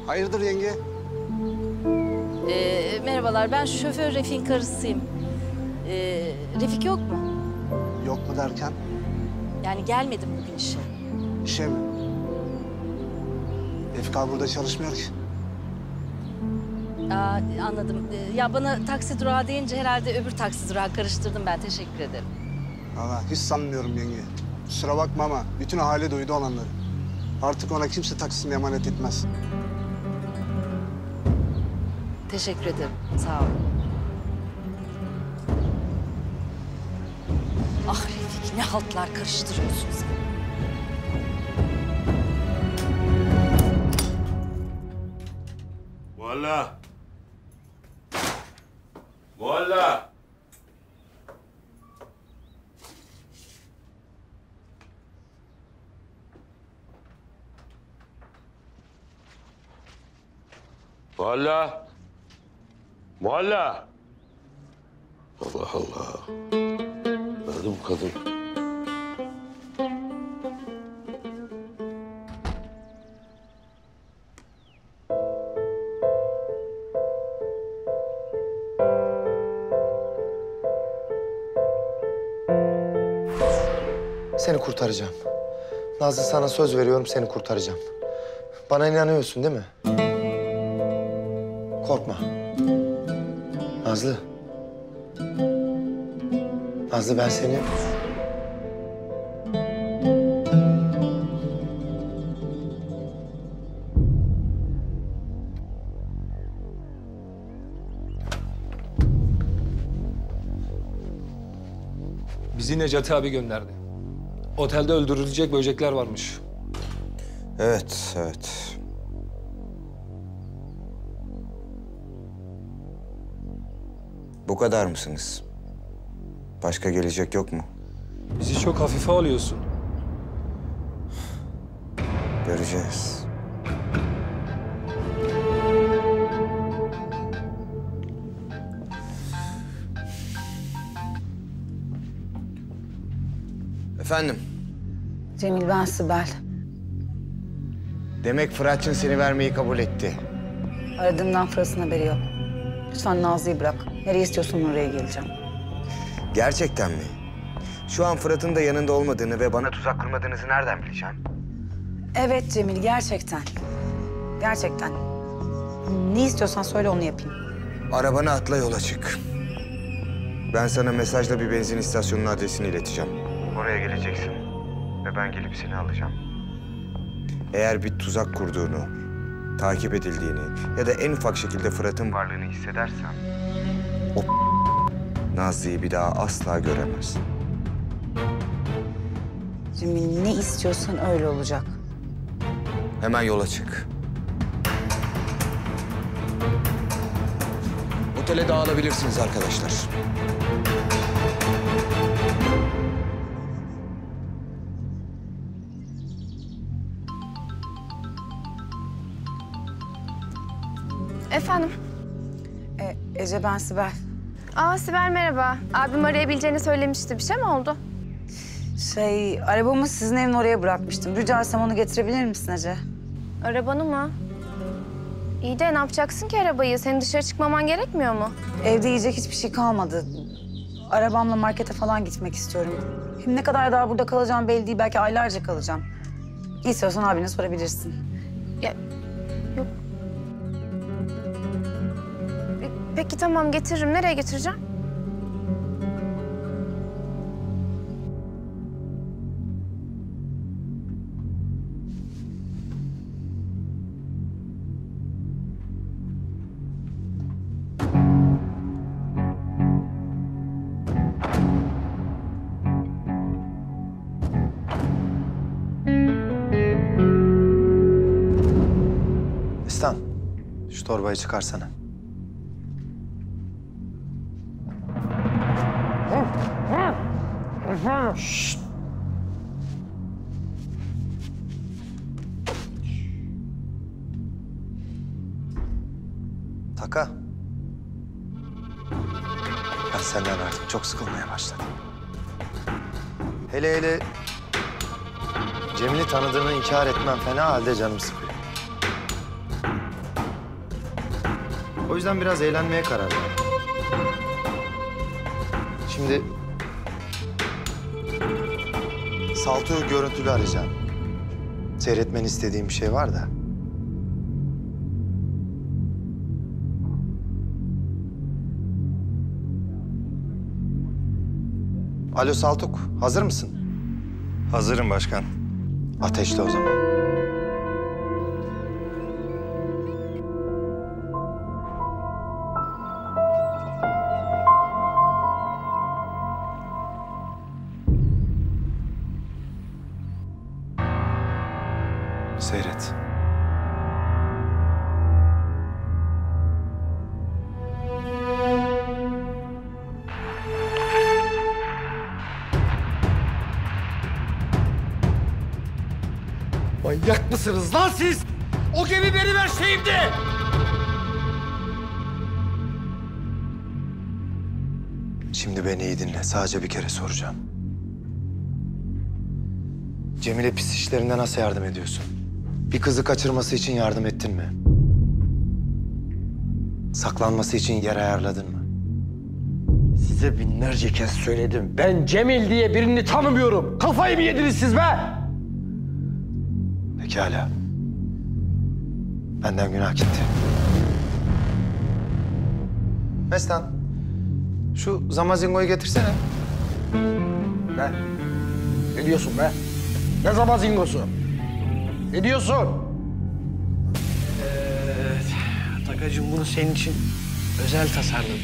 Hayırdır yenge? Merhabalar, ben şoför Refik'in karısıyım. Refik yok mu? Yok mu derken? Yani gelmedim bugün işe. İşe mi? Refik abi burada çalışmıyor ki. Anladım. Ya bana taksi durağı deyince herhalde öbür taksi durağı karıştırdım ben. Teşekkür ederim. Valla hiç sanmıyorum yenge. Kusura bakma ama bütün ahali duydu olanları. Artık ona kimse taksisini emanet etmez. Teşekkür ederim. Sağ ol. Ah Refik, ne haltlar karıştırıyorsun sen. Mualla! Mualla! Mualla! Mualla! Allah Allah! Nerede bu kadın? Seni kurtaracağım. Nazlı, sana söz veriyorum, seni kurtaracağım. Bana inanıyorsun değil mi? Korkma. Nazlı. Nazlı, ben seni... Bizi Necati abi gönderdi. Otelde öldürülecek böcekler varmış. Evet, evet. Bu kadar mısınız? Başka gelecek yok mu? Bizi çok hafife alıyorsun. Göreceğiz. Efendim? Cemil, ben Sibel. Demek Fırat'cığın seni vermeyi kabul etti. Aradığımdan Fırat'ın haberi yok. Lütfen Nazlı'yı bırak. Nereye istiyorsan oraya geleceğim. Gerçekten mi? Şu an Fırat'ın da yanında olmadığını ve bana tuzak kurmadığınızı nereden bileceğim? Evet Cemil, gerçekten. Gerçekten. Ne istiyorsan söyle, onu yapayım. Arabana atla, yola çık. Ben sana mesajla bir benzin istasyonunun adresini ileteceğim. Oraya geleceksin ve ben gelip seni alacağım. Eğer bir tuzak kurduğunu, takip edildiğini ya da en ufak şekilde Fırat'ın varlığını hissedersen... ...o Nazlı'yı bir daha asla göremez. Cemil, ne istiyorsan öyle olacak. Hemen yola çık. Otele dağılabilirsiniz arkadaşlar. Efendim? Ece, ben Sibel. Sibel merhaba. Abim arayabileceğini söylemişti. Bir şey mi oldu? Arabamı sizin evin oraya bırakmıştım. Rica etsem onu getirebilir misin Ece? Arabanı mı? İyi de ne yapacaksın ki arabayı? Senin dışarı çıkmaman gerekmiyor mu? Evde yiyecek hiçbir şey kalmadı. Arabamla markete falan gitmek istiyorum. Hem ne kadar daha burada kalacağım belli değil. Belki aylarca kalacağım. İstiyorsan abine sorabilirsin. Ya, yok. Peki tamam, getiririm. Nereye getireceğim? İstan, şu torbayı çıkarsana. Şşt! Taka. Ben senden artık çok sıkılmaya başladım. Hele Cemil'i tanıdığını inkar etmem fena halde canım sıkıyor. O yüzden biraz eğlenmeye karar verdim. Şimdi Saltuk'u görüntülü arayacağım. Seyretmeni istediğim bir şey var da. Alo Saltuk, hazır mısın? Hazırım başkan. Ateşle o zaman. Seyret. Manyak mısınız lan siz? O gemi benim her şeyimdi. Şimdi beni iyi dinle. Sadece bir kere soracağım. Cemile pis işlerinde nasıl yardım ediyorsun? Bir kızı kaçırması için yardım ettin mi? Saklanması için yer ayarladın mı? Size binlerce kez söyledim. Ben Cemil diye birini tanımıyorum. Kafayı mı yediniz siz be? Pekala. Benden günah gitti. Mestan, şu Zamazingo'yu getirsene. Ne? Ne diyorsun be? Ne zaman zingosu? Ne diyorsun? Takacığım bunu senin için özel tasarladım.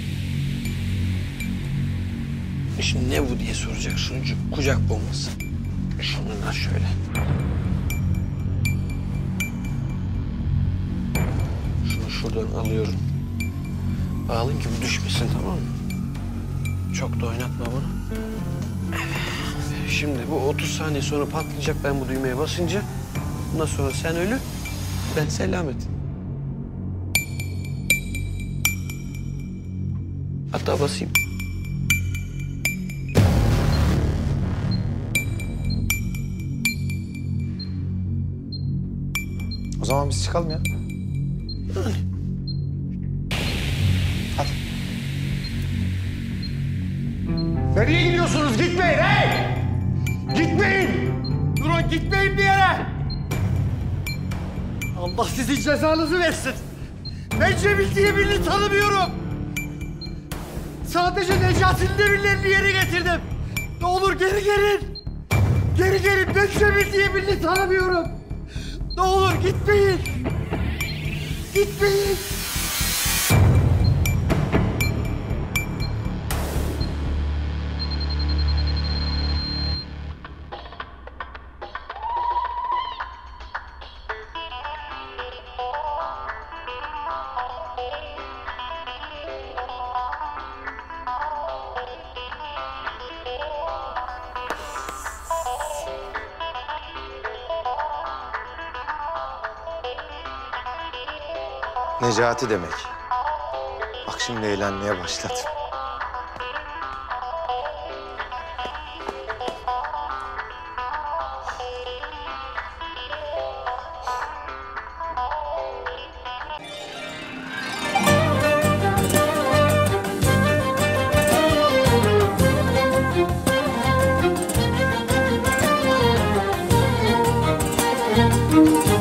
Şimdi ne bu diye soracaksın. Kucak bombası. Şundan şöyle. Şunu şuradan alıyorum. Bağlayayım ki bu düşmesin, tamam mı? Çok da oynatma bunu. Evet. Şimdi bu 30 saniye sonra patlayacak, ben bu düğmeye basınca. Bundan sonra sen ölü, ben selamet. Hatta basayım. O zaman biz çıkalım ya. Hadi. Nereye gidiyorsunuz? Gitmeyin hey! Gitmeyin! Durun, gitmeyin bir yere! Allah sizin cezanızı versin. Ben Cemil diye birini tanımıyorum. Sadece Necati'nin emirlerini yerine getirdim. Ne olur geri gelin. Geri gelin, ben Cemil diye birini tanımıyorum. Ne olur gitmeyin. Gitmeyin. Necati demek. Bak şimdi eğlenmeye başladı. Müzik